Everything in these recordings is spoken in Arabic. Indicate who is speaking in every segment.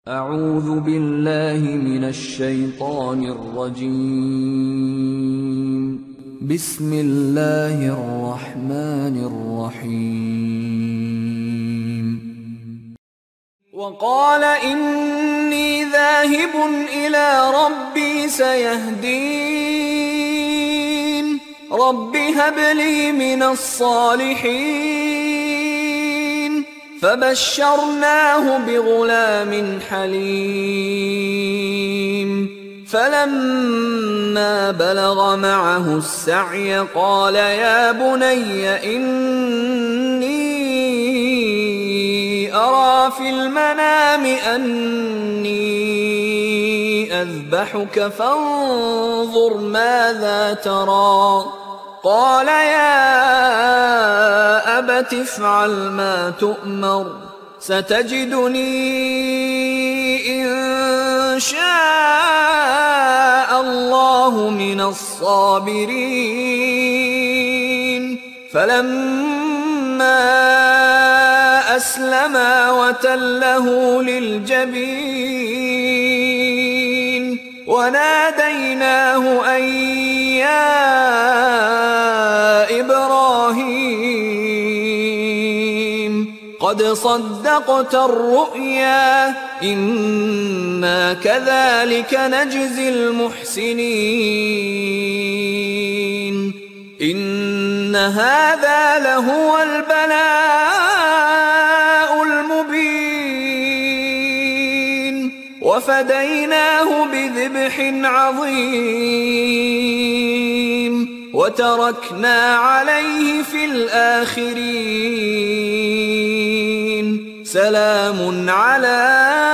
Speaker 1: أعوذ بالله من الشيطان الرجيم. بسم الله الرحمن الرحيم. وقال إني ذاهب إلى ربي سيهدين رب هب لي من الصالحين فبشرناه بغلام حليم فلما بلغ معه السعي قال يا بني إني أرى في المنام أني أذبحك فانظر ماذا ترى قال يا أبت افعل ما تؤمر ستجدني إن شاء الله من الصابرين فلما أسلما وتله للجبين وناديناه أن يا إبراهيم قد صدقت الرؤيا إنا كذلك نجزي المحسنين إن هذا لهو البلاء المبين وفديناه بذبح عظيم وتركنا عليه في الآخرين سلام على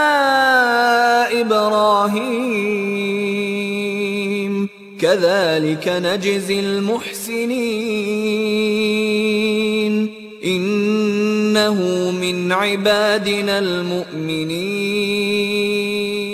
Speaker 1: إبراهيم كذلك نجزي المحسنين إنه من عبادنا المؤمنين